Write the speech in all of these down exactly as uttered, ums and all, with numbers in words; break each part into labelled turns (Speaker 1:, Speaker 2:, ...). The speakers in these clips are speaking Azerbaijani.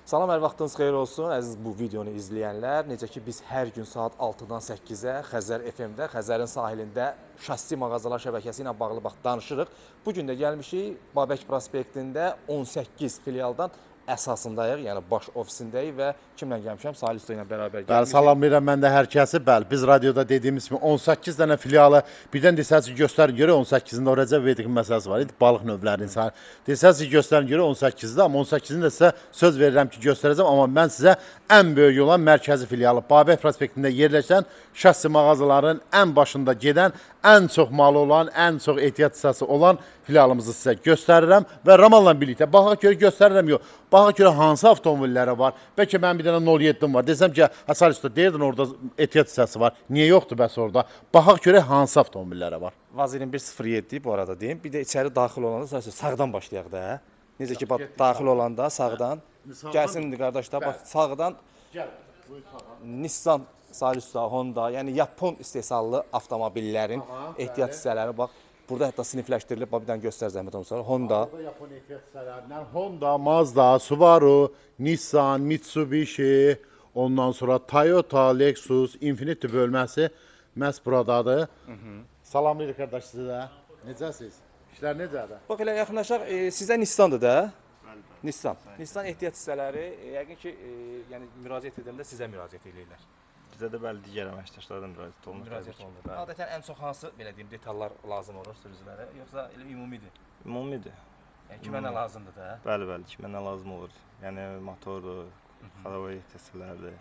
Speaker 1: Salam, hər vaxtınız xeyir olsun, əziz bu videonu izləyənlər. Necə ki, biz hər gün saat altıdan səkkizə Xəzər F M-də, Xəzərin sahilində şassi mağazalar şəbəkəsi ilə bağlı bax danışırıq. Bugün də gəlmişik Babək prospektində on səkkiz filialdan əsasındayıq, yəni baş ofisindəyik və kimlə gəlmişəm? Salih Usta ilə bərabər gəlmişik.
Speaker 2: Bəli, salamlayıram mən də hər kəsi. Bəli, biz radioda dediyimiz kimi on səkkiz dənə filialı birdən desəz ki, göstərin görə on səkkizində o Rəcəb Beydikin məsələsi var idi, balıq növləri insan. Desəz ki, göstərin görə on səkkizdə, amma on səkkizini də sizə söz verirəm ki, göstərəcəm, amma mən sizə ən böyük olan mərkəzi filialı Babək prospektində yerləşən şəxsi mağazaların ən başında gedən, ən çox malı olan, ən çox ehtiyat hissəsi olan filialımızı sizə göstərirəm və Ramanla birlikdə baxaq görə göstərirəm, yox. Baxaq görə hansı avtomobillərə var. Bəlkə mənim bir dənə nol yeddim var. Desəm ki, Salih Usta deyirdin orada ehtiyat hissəsi var. Niyə yoxdur bəs orada? Baxaq görə hansı avtomobillərə var.
Speaker 1: Vaz iyirmi bir sıfır yeddi bu arada deyim. Bir də içəri daxil olanda Salih Usta sağdan başlayaq da. Necə ki, bax, daxil olanda sağdan. Gəlsin indi qardaşlar, bax, sağdan Nissan, Salih Usta, Honda, yəni Yapon istehsallı avtomobillərin ehtiyat hissələri, bax, burada hətta sinifləşdirilib, bir dənə göstər zəhmət olmasa. Honda.
Speaker 2: Burada Yapon ehtiyat hissələrindən Honda, Mazda, Subaru, Nissan, Mitsubishi, ondan sonra Toyota, Lexus, Infiniti bölməsi məhz buradadır. Salamlayırıq qardaş sizə. Necəsiniz? İşlər necədir?
Speaker 1: Bax, elə yaxınlaşaq, e, sizə Nissandır da? Nissan. Nissan ehtiyat hissələri, e, yəqin ki, e, yəni müraciət edəndə sizə müraciət edirlər.
Speaker 3: Bizə də bəli digər əməkdaşlardan müraciət olunur.
Speaker 1: Müraciət olunur. Adətən ən çox hansı, belə deyim, detallar lazım olur sürücülərə, yoxsa elə ümumidir?
Speaker 3: Ümumidir.
Speaker 1: Yəni kimə nə lazımdır da?
Speaker 3: Bəli, bəli, kimə nə lazım olur. Yəni motordur, xadavay ehtiyatçılardır.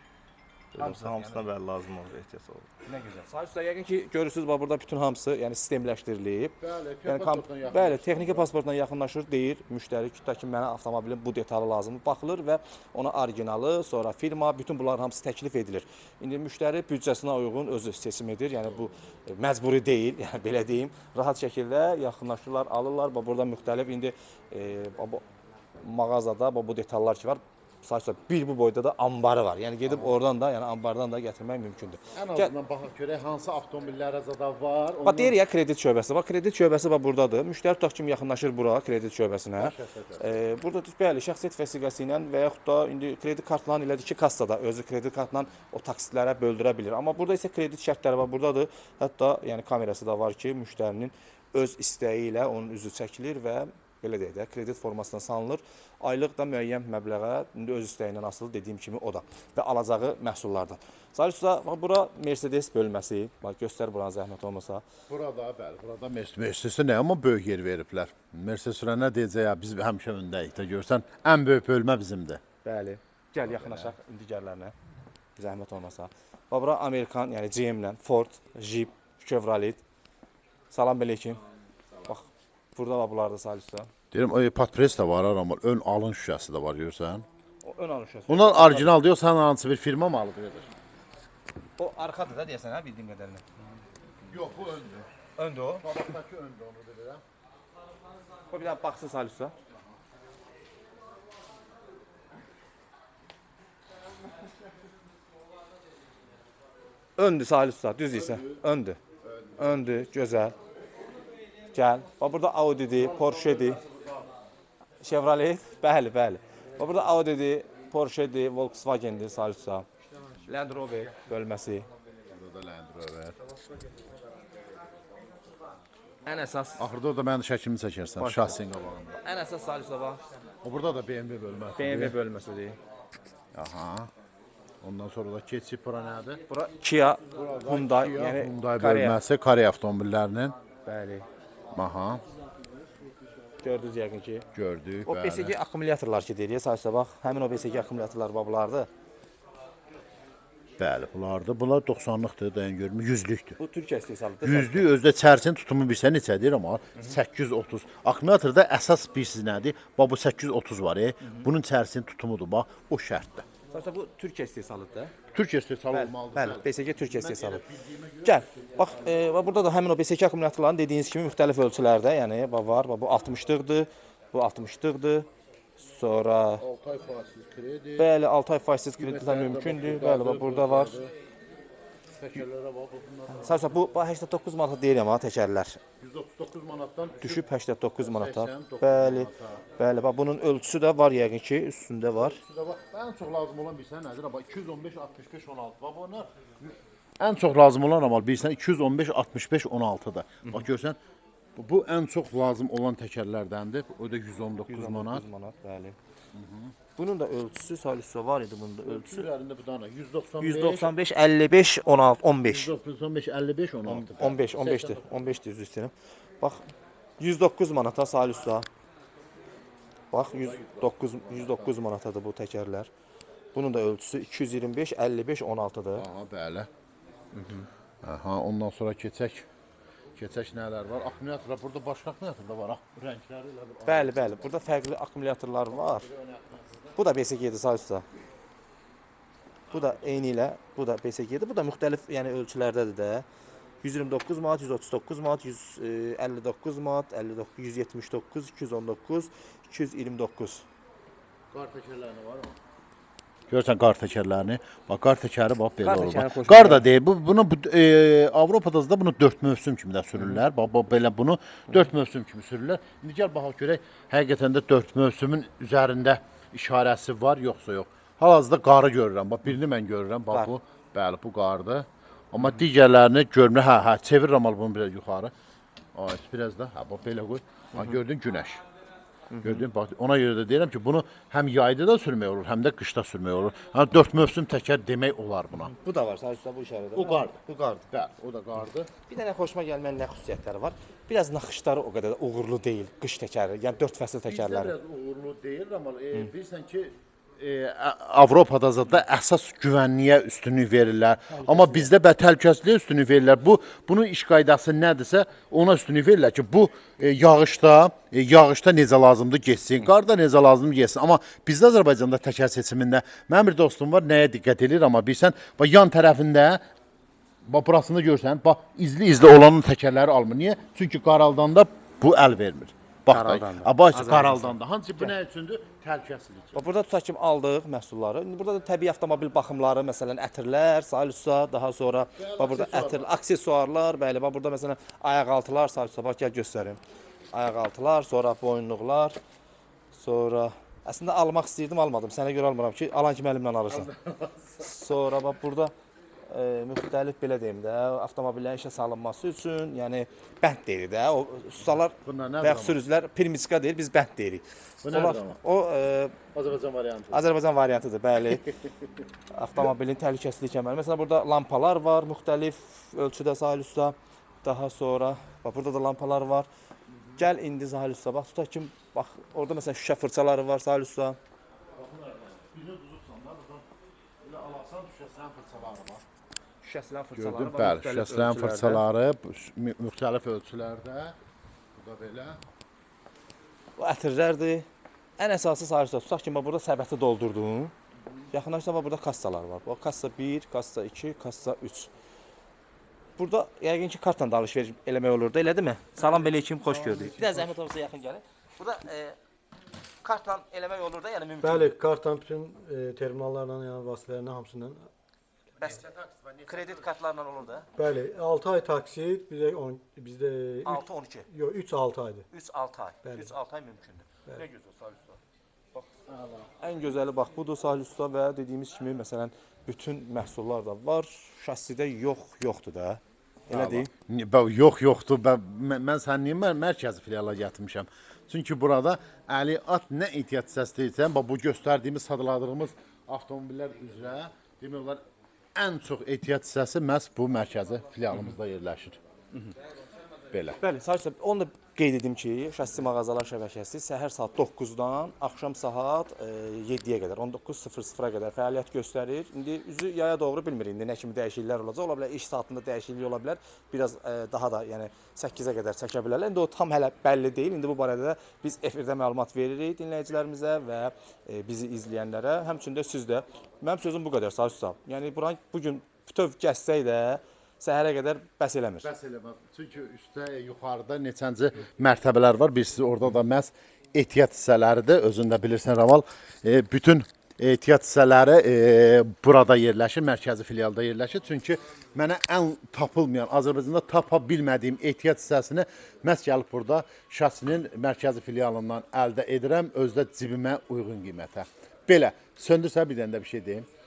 Speaker 3: Hamısı, hamısına bəli lazım olur, ehtiyac olur.
Speaker 1: Nə gözəl. Salih Usta, yəqin ki, görürsünüz, bax, burada bütün hamısı yəni sistemləşdirilib.
Speaker 2: Bəli,
Speaker 1: yəni, pasportla yaxınlaşır. Bəli, texniki pasportla yaxınlaşır, deyir müştəri ki, ki, mənə avtomobilin bu detalı lazımdır. Baxılır və ona originalı, sonra firma, bütün bunların hamısı təklif edilir. İndi müştəri büdcəsinə uyğun özü seçim edir. Yəni bu e, məcburi deyil, yəni belə deyim. Rahat şəkildə yaxınlaşırlar, alırlar. Bax, burada müxtəlif indi e, bu mağazada bu detallar ki var. Sadəcə bir bu boyda da ambarı var. Yəni gedib oradan da, yəni ambardan da gətirmək mümkündür.
Speaker 2: Ən azından baxaq görək hansı avtomobillərə zada var.
Speaker 1: Bax deyir ya kredit şöbəsi. Bax kredit şöbəsi bax burdadır. Müştəri tutaq kimi yaxınlaşır bura kredit şöbəsinə. E, burada bəli şəxsiyyət vəsiqəsi ilə və yaxud da indi kredit kartlarının elədir ki, kassada özü kredit kartla o taksitlərə böldürə bilir. Amma burada isə kredit şərtləri var burdadır. Hətta yəni kamerası da var ki, müştərinin öz istəyi ilə onun üzü çəkilir və belə deyək də, kredit formasına salınır. Aylıq da müəyyən məbləğə, indi öz istəyindən asılı dediyim kimi o da və alacağı məhsullardan. Salih Usta, bax, bura Mercedes bölməsi, bax, göstər buranın zəhmət olmasa.
Speaker 2: Burada, bəli, burada Mercedes-ə nə, amma böyük yer veriblər. Mercedes-ə nə deyəcək, biz həmişə öndəyik də görsən, ən böyük bölmə bizimdir.
Speaker 1: Bəli, gəl yaxınlaşaq indi digərlərinə, zəhmət olmasa. Bax, bura Amerikan, yəni G M-lə, Ford, Jeep, Chevrolet. Salam beləykim. Bax, burada var bunlar da Salih Usta.
Speaker 2: Deyirəm, o patpres də var, amma ön alın şüşəsi də var, görsən.
Speaker 1: O ön alın şüşəsi.
Speaker 2: Onlar orijinal deyil, sən hansı bir firma mı alıb edir?
Speaker 1: O arxadır da deyəsən, hə, bildiyim qədərini.
Speaker 2: Yox, bu öndür.
Speaker 1: Öndür o.
Speaker 2: Qabaqdakı öndür, onu bilirəm.
Speaker 1: O bir dənə baxsın Salih Usta. Öndür Salih Usta, düz deyirsən. Öndür. Öndür, gözəl. Gəl. Bax, burada Audi'dir, Porsche'dir. Chevrolet, bəli, bəli. Bax, burada Audi'dir, Porsche'dir, Volkswagen'dir, Salih Usta. Land Rover bölməsi.
Speaker 2: Burada da Land Rover.
Speaker 1: Ən əsas.
Speaker 2: Axırda orada mənim şəklimi çəkərsən, şahsin qabağında.
Speaker 1: Ən əsas Salih Usta bax.
Speaker 2: O burada da B M W bölməsi.
Speaker 1: B M W bölməsidir.
Speaker 2: Aha. Ondan sonra da keçib bura nədir?
Speaker 1: Bura Kia, Hyundai,
Speaker 2: Kia,
Speaker 1: yəni
Speaker 2: Hyundai
Speaker 1: Koreya.
Speaker 2: bölməsi, Koreya avtomobillərinin.
Speaker 1: Bəli.
Speaker 2: Aha.
Speaker 1: Gördünüz yəqin ki.
Speaker 2: Gördük,
Speaker 1: O
Speaker 2: bəli.
Speaker 1: B S G akkumulyatorlar ki deyir, Salih Usta bax. Həmin o B S G akkumulyatorlar bax bunlardır.
Speaker 2: Bəli, bunlardır. Bunlar doxsanlıqdır, dayan görüm, yüzlükdür.
Speaker 1: Bu Türkiyə istehsalıdır.
Speaker 2: Yüzlük özdə çərçin tutumu bilsə neçədir, amma səkkiz yüz otuz. Akkumulyatorda əsas bilsiz nədir? Bax bu səkkiz yüz otuz var, e? Bunun çərçin tutumudur, bax, o şərtdir.
Speaker 1: Salih Usta bu Türkiyə istehsalıdır.
Speaker 2: Türkiyə istehsalı
Speaker 1: Bəli,
Speaker 2: olmalıdır.
Speaker 1: bəli, B S G Türkiyə istehsalı. Gəl. Bax, e, bax burada da həmin o B S G akkumulyatorların dediyiniz kimi müxtəlif ölçülərdə, yəni bax var, bax bu altmışlıqdır, bu altmışlıqdır. Sonra
Speaker 2: altı ay faizsiz kredit.
Speaker 1: bəli, altı ay faizsiz kreditlər mümkündür. Bəli, bax burada var.
Speaker 2: Təkərlərə bax, bunlar.
Speaker 1: Sağ bu səksən doqquz manata deyirəm ha təkərlər.
Speaker 2: yüz otuz doqquz manatdan
Speaker 1: Düşüb səksən doqquz manata.
Speaker 2: səksən doqquz
Speaker 1: Bəli.
Speaker 2: manata.
Speaker 1: Bəli, bax bunun ölçüsü də var yəqin ki, üstündə var.
Speaker 2: Üstündə bax, ən çox lazım olan bilirsən nədir? Bax iki yüz on beş altmış beş on altı. Bax bunlar ən çox lazım olan amma bilirsən iki yüz on beş altmış beş on altıdır. Bax görsən bu, bu ən çox lazım olan təkərlərdəndir. O da yüz on doqquz manat.
Speaker 1: manat, bəli. Bunun da ölçüsü Salüsdə var idi bunun da ölçüsü.
Speaker 2: Üzərində bu dana yüz doxsan beş
Speaker 1: yüz doxsan beş əlli beş on altı on beş.
Speaker 2: yüz doxsan beş əlli beş on altı.
Speaker 1: on beş on beşdir. on beşdir üzr istəyirəm. Bax yüz doqquz manata Salüsdə. Bax yüz doqquz yüz doqquz manatadır bu təkərlər. Bunun da ölçüsü iki yüz iyirmi beş əlli beş on altıdır.
Speaker 2: Aha, bəli. Aha, ondan sonra keçək. Keçək nələr var? Akkumulyatorlar burada başqa akkumulyator da var ha. Rəngləri elə bir.
Speaker 1: Bəli, bəli. Burada fərqli akkumulyatorlar var. Bu da B S G-dir Salüsdə. Bu da eyni ilə, bu da B S G-dir. Bu da müxtəlif, yəni ölçülərdədir də. yüz iyirmi doqquz manat, yüz otuz doqquz manat, yüz əlli doqquz manat, əlli doqquz, yüz yetmiş doqquz, iki yüz on doqquz, iki yüz iyirmi doqquz.
Speaker 2: Qar təkərlərini var mı? Görürsən qar təkərlərini. Bax qar təkəri bax belə
Speaker 1: Qar
Speaker 2: olur.
Speaker 1: təkəri
Speaker 2: Bax.
Speaker 1: xoşuma
Speaker 2: Qar da
Speaker 1: gəlir.
Speaker 2: deyil. Bu bunu bu, e, Avropada da bunu dörd mövsüm kimi də sürürlər. Bax, bax belə bunu dörd mövsüm kimi sürürlər. İndi gəl baxaq görək həqiqətən də dörd mövsümün üzərində işarəsi var yoxsa yox. Hal-hazırda qarı görürəm. Bax birini mən görürəm. Bax
Speaker 1: Qar.
Speaker 2: bu, bəli bu qardır. Amma digərlərini görmürəm. Hə, hə, çevirirəm al bunu biraz yuxarı. Ay, biraz da. Hə, bax belə qoy. Bax gördün günəş. Gördün, bax ona görə də deyirəm ki, bunu həm yayda da sürmək olur, həm də qışda sürmək olur. Hə, dörd mövsüm təkər demək olar buna.
Speaker 1: Bu da var Salüsdə bu işarədə.
Speaker 2: O qardır.
Speaker 1: Bu qardır.
Speaker 2: Bəli, o da qardır.
Speaker 1: Bir dənə xoşuma gəlməyən nə xüsusiyyətləri var? Biraz naxışları o qədər də uğurlu deyil, qış təkəri, yəni dörd fəsil
Speaker 2: Bizdə
Speaker 1: təkərləri.
Speaker 2: biraz uğurlu deyil, amma e, bilirsən ki, e, Avropada da əsas güvənliyə üstünlük verirlər. Amma bizdə bə təhlükəsizliyə üstünlük verirlər. Bu bunun iş qaydası nədirsə, ona üstünlük verirlər ki, bu e, yağışda, e, yağışda necə lazımdır getsin, qarda necə lazımdır getsin. Amma bizdə Azərbaycanda təkər seçimində mənim bir dostum var, nəyə diqqət edir, amma bilirsən, bax yan tərəfində bax burasını görsən, bax izli-izli olanın təkərləri almır. Niyə? Çünki qaraldanda bu əl vermir. Bax da,
Speaker 1: Qaraldanda.
Speaker 2: a, bax
Speaker 1: Azərbaycan.
Speaker 2: qaraldanda. Hansı bu nə üçündür? Təhlükəsizlik üçün.
Speaker 1: Bax burada tutaq kimi aldıq məhsulları. İndi burada da təbii avtomobil baxımları, məsələn, ətirlər, Salüsdə, daha sonra bax burada ətir, aksesuarlar, bəli, bax burada məsələn ayaqaltılar, Salüsdə, bax gəl göstərim. Ayaqaltılar, sonra boyunluqlar, sonra əslində almaq istəyirdim, almadım. Sənə görə almıram ki, alan kimi əlimdən alırsan. Sonra bax burada e, müxtəlif belə deyim də, avtomobillərin işə salınması üçün, yəni bənd deyirik də. O ustalar
Speaker 2: Bunlar
Speaker 1: və
Speaker 2: nədir?
Speaker 1: ya sürücülər pirmiska deyir, biz bənd deyirik.
Speaker 2: Bu nədir
Speaker 1: Onlar-
Speaker 2: amma?
Speaker 1: O e,
Speaker 2: Azərbaycan variantı.
Speaker 1: Azərbaycan variantıdır, bəli. Avtomobilin təhlükəsizlik kəməri. Məsələn, burada lampalar var, müxtəlif ölçüdə Salüsdə. Daha sonra, bax burada da lampalar var. Gəl indi Salüsdə, bax tutaq ki, bax orada məsələn şüşə fırçaları var Salüsdə.
Speaker 2: Birini duzursan da, buradan elə alasan düşəsən fırçaları var.
Speaker 1: Şüşəsinin fırçaları
Speaker 2: Gördün,
Speaker 1: var.
Speaker 2: bəli,
Speaker 1: müxtəlif
Speaker 2: şüşəsinin
Speaker 1: ölçülərdə.
Speaker 2: fırçaları bu- mü- müxtəlif ölçülərdə. Bu da belə.
Speaker 1: Bu ətirlərdir. Ən əsası Salüsdə, tutaq ki, bax burada səbəti doldurdum. Yaxınlaşsa bax burada kassalar var. Bax kassa bir, kassa iki, kassa üç. Burada yəqin ki, kartla da alış-veriş eləmək olurdu, elədimi? Salam beləykim, xoş gördük. Bir də zəhmət olsa yaxın gəlin. Burada e, kartla eləmək olur da, yəni mümkün.
Speaker 4: Bəli, kartdan bütün e, terminallarla, yəni vasitələrindən hamısından.
Speaker 1: Bəs kredit kartlarla olur da.
Speaker 4: Bəli, altı ay taksit, bir də on, bizdə
Speaker 1: altı on iki.
Speaker 4: yox, üç altı aydır.
Speaker 1: üç altı ay.
Speaker 4: Bəli.
Speaker 1: üç altı ay mümkündür. Nə gözəl Salüsdə. Bax. Ən gözəli bax budur Salüsdə və dediyimiz kimi məsələn bütün məhsullar da var. Şassidə yox, yoxdur da. Elə deyil.
Speaker 2: Ni- bə- Yox, yoxdur. Bə, mən, mən sən niyə mən mərkəzi filiala gətirmişəm? Çünki burada əli at nə ehtiyat səsləyirsən, bax bu göstərdiyimiz, sadladığımız avtomobillər üzrə demək olar ən çox ehtiyat hissəsi məhz bu mərkəzi filialımızda yerləşir. Belə.
Speaker 1: Bəli, Salüsdə onu da qeyd edim ki, şassi mağazalar şəbəkəsi səhər saat doqquzdan axşam saat e, yeddiyə qədər, on doqquz sıfır sıfıra qədər fəaliyyət göstərir. İndi üzü yaya doğru bilmir indi nə kimi dəyişikliklər olacaq. Ola bilər iş saatında dəyişiklik ola bilər. Biraz e, daha da, yəni səkkizə qədər çəkə bilərlər. İndi o tam hələ bəlli deyil. İndi bu barədə də biz efirdə məlumat veririk dinləyicilərimizə və e, bizi izləyənlərə. Həmçində siz də. Mənim sözüm bu qədər Salüsdə. Yəni buranı bu gün bütöv gəzsək də səhərə qədər bəs eləmir.
Speaker 2: Bəs eləmə. Çünki üstdə, yuxarıda neçənci mərtəbələr var. Birisi orada da məhz ehtiyat hissələridir. Özün də bilirsən Raval, e, bütün ehtiyat hissələri e, burada yerləşir, mərkəzi filialda yerləşir. Çünki mənə ən tapılmayan, Azərbaycanda tapa bilmədiyim ehtiyat hissəsini məhz gəlib burada şəxsinin mərkəzi filialından əldə edirəm, özdə cibimə uyğun qiymətə. Belə, söndürsə bir dənə də bir şey deyim.